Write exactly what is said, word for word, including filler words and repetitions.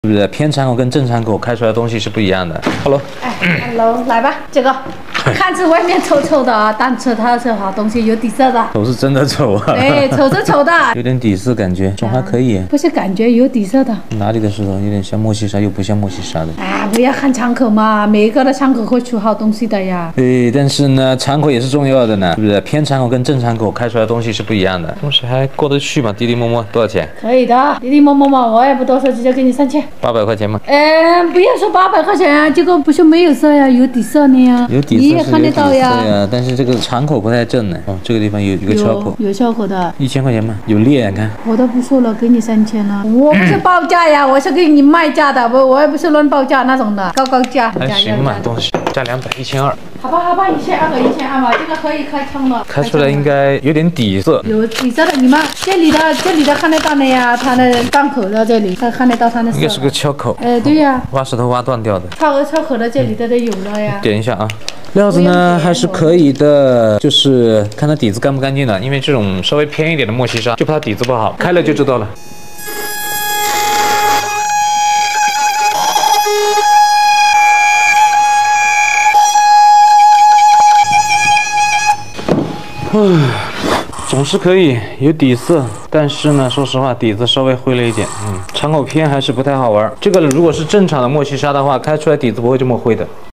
是不是？偏敞口跟正敞口开出来的东西是不一样的。Hello， 哎 ，Hello， 来吧，这个看着外面丑丑的，但是它是好东西，有底色的。 丑是真的丑啊！ 对，丑是丑的， 有点底色感觉，种还可以。 不是感觉有底色的。 哪里的石头有点像莫西沙，又不像莫西沙的。 啊，不要看敞口嘛，每一个的敞口会出好东西的呀。 对，但是呢，敞口也是重要的呢，是不是？偏敞口跟正敞口开出来的东西是不一样的，东西还过得去嘛？滴滴摸摸多少钱？ 可以的，滴滴摸摸嘛，我也不多说，直接给你三千。 八百块钱吗？ 嗯，不要说八百块钱啊，这个不是没有色呀，有底色的呀。 有底色是有底色你也看得到呀。 呀，但是这个敞口不太正呢。哦，这个地方有有个敲口， 有有效果的， 一千块钱吗？有裂，你看。 我都不说了，给你三千了。我不是报价呀，我是给你卖价的，我我也不是乱报价那种的，高高价。 还行吧，东西加两百，一千二。 好吧好吧，一千二和一千二吧，这个可以开窗了。 开出来应该有点底色。 有底色的，你们这里的这里的看得到的呀，它的档口的这里，看得到它的色。 应该是个敲口。 哎，对呀。 挖石头挖断掉的。 撬个撬口的这里的都有了呀。 点一下啊。料子呢还是可以的，就是看它底子干不干净了，因为这种稍微偏一点的莫西沙，就怕它底子不好，开了就知道了。唉，总是可以有底色，但是呢，说实话底子稍微灰了一点，嗯，敞口偏还是不太好玩。这个如果是正常的莫西沙的话，开出来底子不会这么灰的。